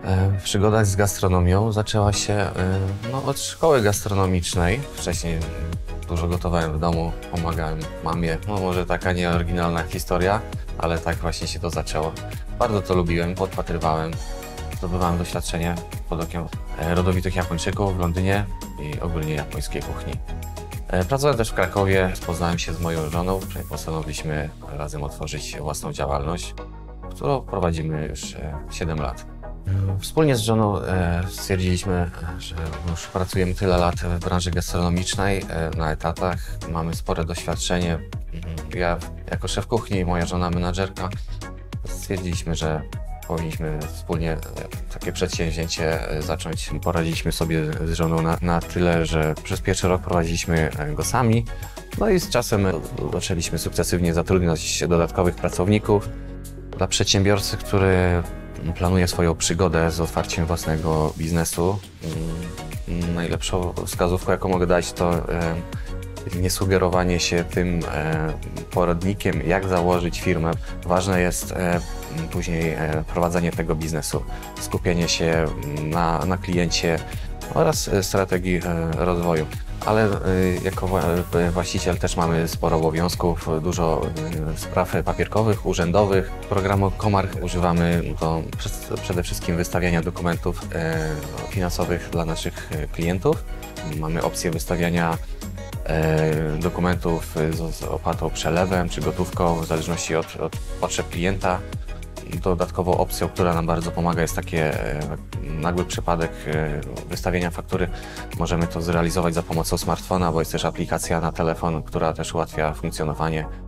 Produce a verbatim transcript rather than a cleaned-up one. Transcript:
Przygoda z gastronomią zaczęła się no, od szkoły gastronomicznej. Wcześniej dużo gotowałem w domu, pomagałem mamie. No może taka nieoryginalna historia, ale tak właśnie się to zaczęło. Bardzo to lubiłem, podpatrywałem, zdobywałem doświadczenie pod okiem rodowitych Japończyków w Londynie i ogólnie japońskiej kuchni. Pracowałem też w Krakowie, poznałem się z moją żoną, postanowiliśmy razem otworzyć własną działalność, którą prowadzimy już siedem lat. Wspólnie z żoną stwierdziliśmy, że już pracujemy tyle lat w branży gastronomicznej, na etatach, mamy spore doświadczenie. Ja jako szef kuchni, moja żona menadżerka, stwierdziliśmy, że powinniśmy wspólnie takie przedsięwzięcie zacząć. Poradziliśmy sobie z żoną na, na tyle, że przez pierwszy rok prowadziliśmy go sami. No i z czasem zaczęliśmy sukcesywnie zatrudniać dodatkowych pracowników. Dla przedsiębiorcy, który planuje swoją przygodę z otwarciem własnego biznesu, najlepszą wskazówką, jaką mogę dać, to nie sugerowanie się tym poradnikiem, jak założyć firmę. Ważne jest później prowadzenie tego biznesu, skupienie się na, na kliencie oraz strategii rozwoju. Ale jako właściciel też mamy sporo obowiązków, dużo spraw papierkowych, urzędowych. Programu Comarch używamy do przede wszystkim wystawiania dokumentów finansowych dla naszych klientów. Mamy opcję wystawiania dokumentów z opłatą przelewem czy gotówką, w zależności od, od potrzeb klienta. Dodatkową opcją, która nam bardzo pomaga, jest takie nagły przypadek wystawienia faktury. Możemy to zrealizować za pomocą smartfona, bo jest też aplikacja na telefon, która też ułatwia funkcjonowanie